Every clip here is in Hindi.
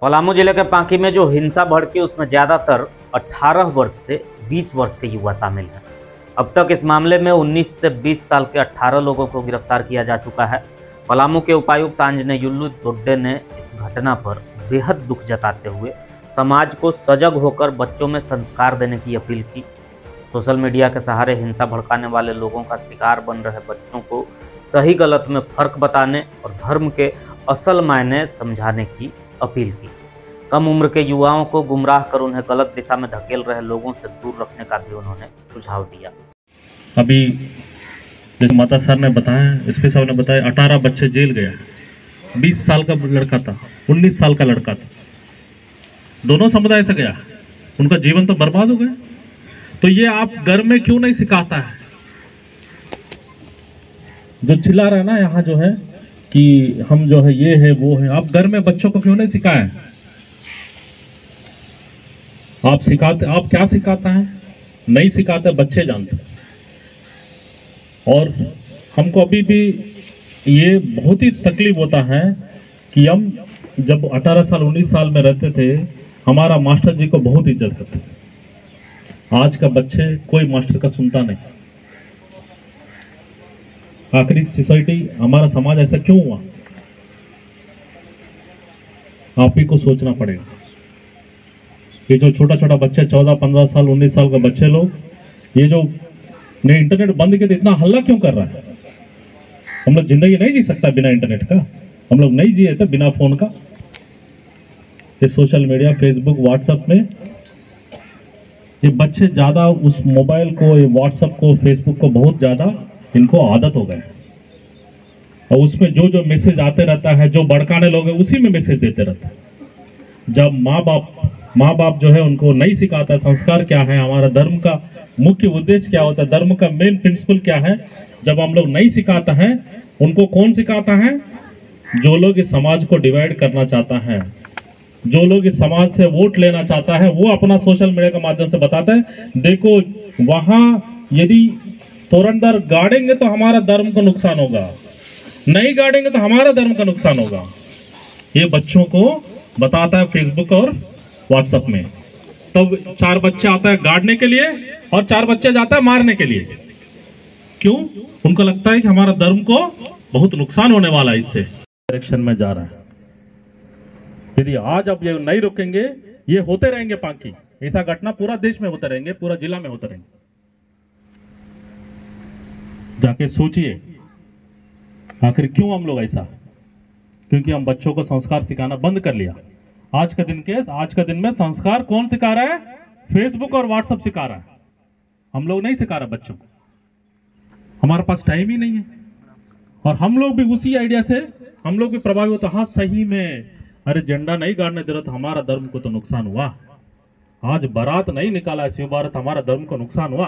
पलामू जिले के पांकी में जो हिंसा भड़की उसमें ज़्यादातर 18 वर्ष से 20 वर्ष के युवा शामिल हैं। अब तक इस मामले में 19 से 20 साल के 18 लोगों को गिरफ्तार किया जा चुका है। पलामू के उपायुक्त आंजनेयुल्लू दोड्डे ने इस घटना पर बेहद दुख जताते हुए समाज को सजग होकर बच्चों में संस्कार देने की अपील की। सोशल मीडिया के सहारे हिंसा भड़काने वाले लोगों का शिकार बन रहे बच्चों को सही गलत में फर्क बताने और धर्म के असल मायने समझाने की अपील की। कम उम्र के युवाओं को गुमराह कर उन्हें गलत दिशा में धकेल रहे लोगों से दूर रखने का भी उन्होंने सुझाव दिया। अभी जैसे माता सर ने बताया, एसपी साहब ने बताया, 18 बच्चे जेल गया, 20 साल का लड़का था, 19 साल का लड़का था, दोनों समुदाय से गया, उनका जीवन तो बर्बाद हो गया। तो ये आप घर में क्यों नहीं सिखाता है? जो चिल्ला रहा है ना यहाँ जो है कि हम जो है ये है वो है, आप घर में बच्चों को क्यों नहीं सिखाएं? आप सिखाते, आप क्या सिखाता है? नहीं सिखाते, बच्चे जानते। और हमको अभी भी ये बहुत ही तकलीफ होता है कि हम जब 18 साल 19 साल में रहते थे, हमारा मास्टर जी को बहुत इज्जत करते थे। आज का बच्चे कोई मास्टर का सुनता नहीं। आखिरी सोसाइटी, हमारा समाज ऐसा क्यों हुआ? आप ही को सोचना पड़ेगा। ये जो छोटा छोटा बच्चे 14 15 साल 19 साल का बच्चे लोग, ये जो ने इंटरनेट बंद किया, इतना हल्ला क्यों कर रहा है? हम लोग जिंदगी नहीं जी सकता बिना इंटरनेट का, हम लोग नहीं जिए थे बिना फोन का। ये सोशल मीडिया, फेसबुक, व्हाट्सएप में ये बच्चे ज्यादा उस मोबाइल को, ये व्हाट्सएप को, फेसबुक को बहुत ज्यादा इनको आदत हो गए। और उसमें जो जो मैसेज आते रहता है, जो भड़काने लोग हैं उसी में मैसेज देते रहता है। जब माँ बाप जो है उनको नहीं सिखाता संस्कार क्या है, हमारा धर्म का मुख्य उद्देश्य क्या होता है, धर्म का मेन प्रिंसिपल क्या है, जब हम लोग नहीं सिखाता है, उनको कौन सिखाता है? जो लोग इस समाज को डिवाइड करना चाहता है, जो लोग इस समाज से वोट लेना चाहता है, वो अपना सोशल मीडिया के माध्यम से बताता है, देखो वहां यदि तोरंदर गाड़ेंगे तो हमारा धर्म को नुकसान होगा, नहीं गाड़ेंगे तो हमारा धर्म का नुकसान होगा। ये बच्चों को बताता है फेसबुक और व्हाट्सएप में। तब 4 बच्चे आता है गाड़ने के लिए और 4 बच्चे जाता है मारने के लिए। क्यों? उनको लगता है कि हमारा धर्म को बहुत नुकसान होने वाला है, इससे डायरेक्शन में जा रहा है। यदि आज अब ये नहीं रुकेंगे, ये होते रहेंगे पांकी, ऐसा घटना पूरा देश में होते रहेंगे, पूरा जिला में होते रहेंगे। जाके सोचिए आखिर क्यों हम लोग ऐसा? क्योंकि हम बच्चों को संस्कार सिखाना बंद कर लिया। आज का दिन में संस्कार कौन सिखा रहा है? फेसबुक और व्हाट्सएप सिखा रहा है। हम लोग नहीं सिखा रहे बच्चों को, हमारे पास टाइम ही नहीं है। और हम लोग भी उसी आइडिया से हम लोग भी प्रभावित होते। हाँ सही में, अरे झंडा नहीं गाड़ने दे रहा तो हमारा धर्म को तो नुकसान हुआ, आज बारात नहीं निकाला शिव भारत, हमारा धर्म को नुकसान हुआ।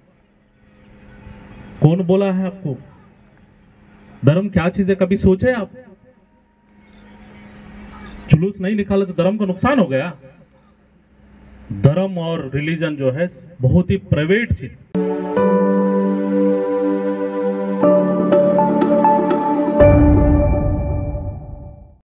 कौन बोला है आपको? धर्म क्या चीज है, कभी सोचे आप? जुलूस नहीं निकाला तो धर्म को नुकसान हो गया। धर्म और रिलीजन जो है बहुत ही प्राइवेट चीज,